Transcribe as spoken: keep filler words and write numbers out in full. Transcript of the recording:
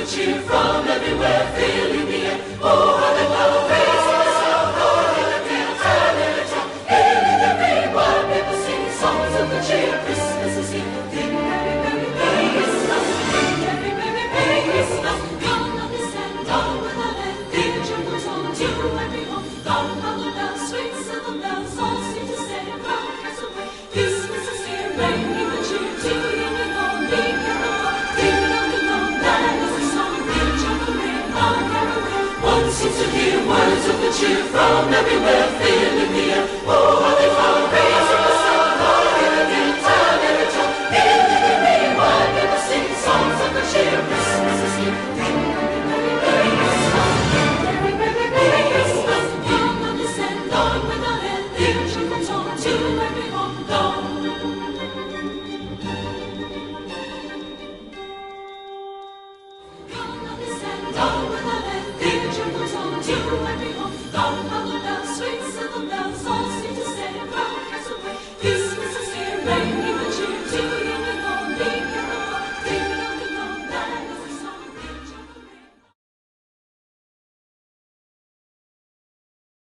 good cheer from everywhere, filling the air. Oh, hallelujah, praise the sound, Lord, hallelujah, hallelujah. Hailing the rain while people sing songs of good cheer. Christmas is here. Ding, merry, merry, merry Christmas. Ding, merry, merry, merry Christmas. Come on the stand, down with the land. Ding, jingle tone to every home. Long, long, the bells, sweet silver bells, all seem to say, round cares away. Christmas is here, bringing the cheer to young and old, big and old. Ding, dong, ding, dong, that is the song. Ding, jungle ring, long carol ring. One seems to hear words of good cheer from everywhere.